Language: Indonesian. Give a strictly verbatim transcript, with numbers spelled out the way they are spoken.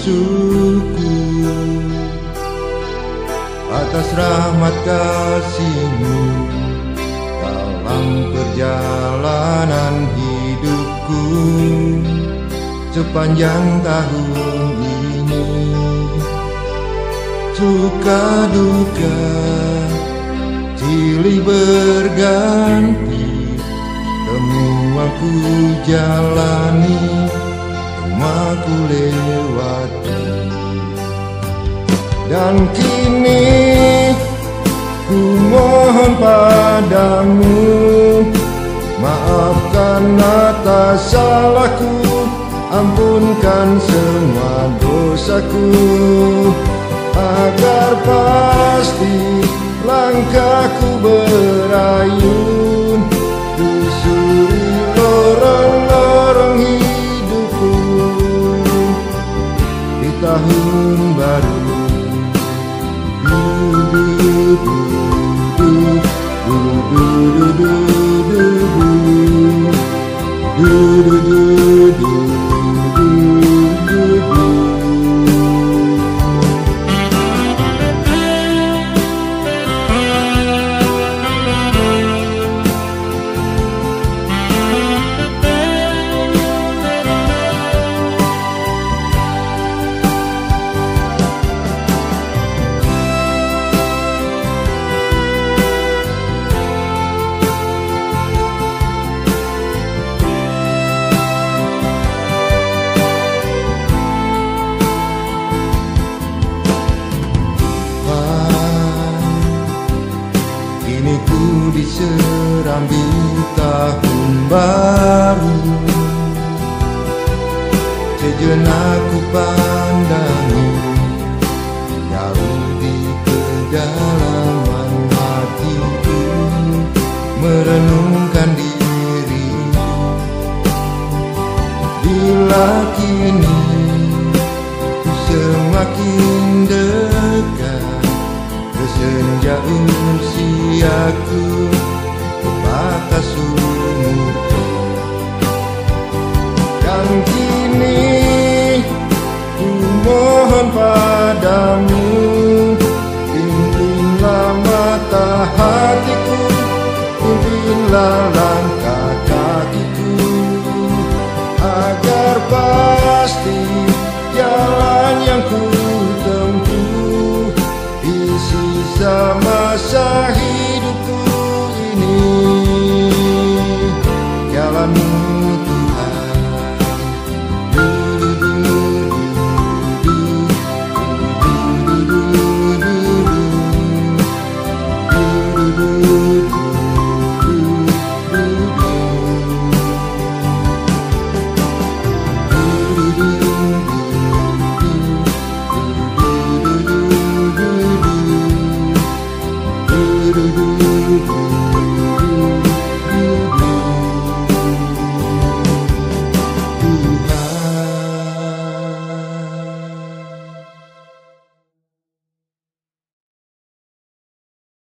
bersyukur atas rahmat kasih-Mu dalam perjalanan hidupku sepanjang tahun ini. Suka duka silih berganti, semua ku jalani, semua ku lewati. Dan kini ku mohon padamu, maafkan atas salahku, ampunkan semua dosaku, agar pasti langkahku berayun, susuri lorong-lorong hidupku di tahun baru. Kini ku diserambi tahun baru, sejenak ku pandangi jauh di kedalaman hatiku, merenungkan diri. Bila kini ku semakin dekat ke senja usiaku,